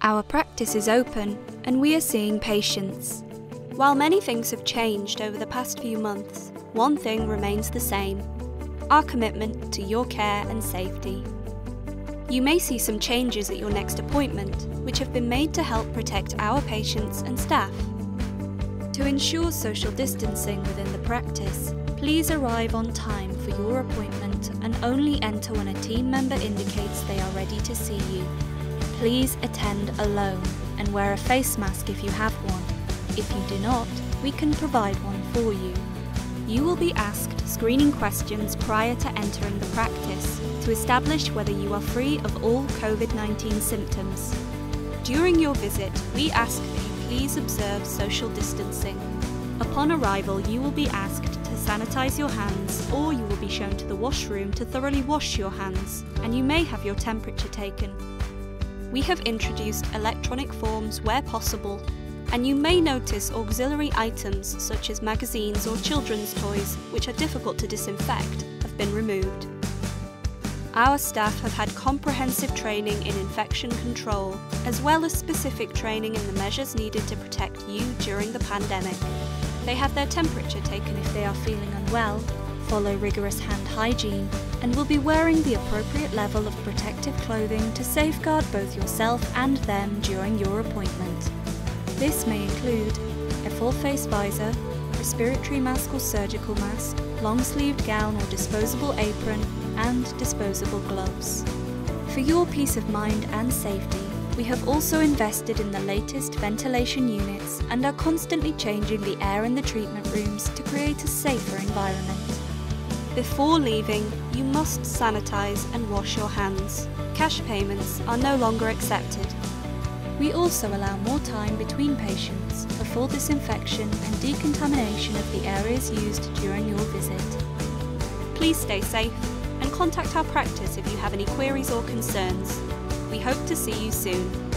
Our practice is open and we are seeing patients. While many things have changed over the past few months, one thing remains the same: our commitment to your care and safety. You may see some changes at your next appointment, which have been made to help protect our patients and staff. To ensure social distancing within the practice, please arrive on time for your appointment and only enter when a team member indicates they are ready to see you. Please attend alone and wear a face mask if you have one. If you do not, we can provide one for you. You will be asked screening questions prior to entering the practice to establish whether you are free of all COVID-19 symptoms. During your visit, we ask that you please observe social distancing. Upon arrival, you will be asked to sanitize your hands, or you will be shown to the washroom to thoroughly wash your hands, and you may have your temperature taken. We have introduced electronic forms where possible, and you may notice auxiliary items such as magazines or children's toys, which are difficult to disinfect, have been removed. Our staff have had comprehensive training in infection control, as well as specific training in the measures needed to protect you during the pandemic. They have their temperature taken if they are feeling unwell, follow rigorous hand hygiene, and will be wearing the appropriate level of protective clothing to safeguard both yourself and them during your appointment. This may include a full-face visor, respiratory mask or surgical mask, long-sleeved gown or disposable apron, and disposable gloves. For your peace of mind and safety, we have also invested in the latest ventilation units and are constantly changing the air in the treatment rooms to create a safer environment. Before leaving, you must sanitize and wash your hands. Cash payments are no longer accepted. We also allow more time between patients for full disinfection and decontamination of the areas used during your visit. Please stay safe and contact our practice if you have any queries or concerns. We hope to see you soon.